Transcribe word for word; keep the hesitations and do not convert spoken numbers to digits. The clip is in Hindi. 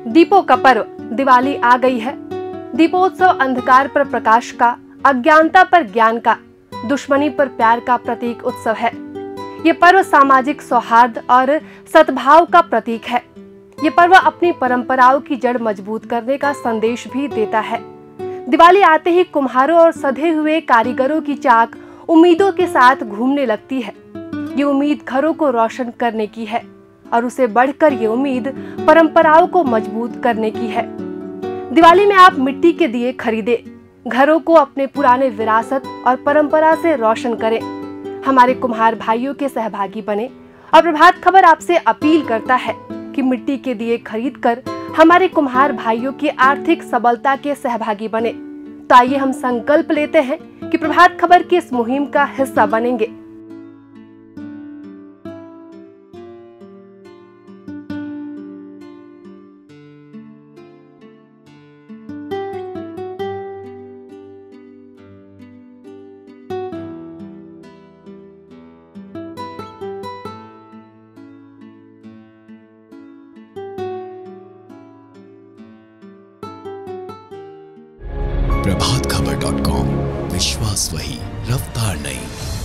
दीपों का पर्व दिवाली आ गई है। दीपोत्सव अंधकार पर प्रकाश का, अज्ञानता पर ज्ञान का, दुश्मनी पर प्यार का प्रतीक उत्सव है। ये पर्व सामाजिक सौहार्द और सद्भाव का प्रतीक है। ये पर्व अपनी परंपराओं की जड़ मजबूत करने का संदेश भी देता है। दिवाली आते ही कुम्हारों और सधे हुए कारीगरों की चाक उम्मीदों के साथ घूमने लगती है। ये उम्मीद घरों को रोशन करने की है और उसे बढ़कर ये उम्मीद परंपराओं को मजबूत करने की है। दिवाली में आप मिट्टी के दिए खरीदे, घरों को अपने पुराने विरासत और परंपरा से रोशन करें। हमारे कुम्हार भाइयों के सहभागी बने और प्रभात खबर आपसे अपील करता है कि मिट्टी के दिए खरीदकर हमारे कुम्हार भाइयों की आर्थिक सबलता के सहभागी बने। तो आइए हम संकल्प लेते हैं कि प्रभात खबर की इस मुहिम का हिस्सा बनेंगे। प्रभात खबर डॉट कॉम, विश्वास वही, रफ्तार नहीं।